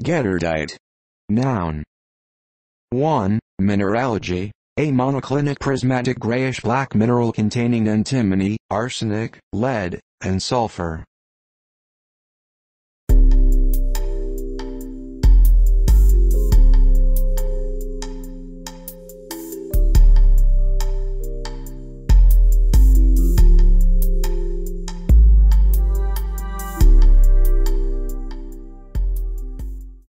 Guettardite. Noun. 1. Mineralogy. A monoclinic prismatic grayish-black mineral containing antimony, arsenic, lead, and sulfur.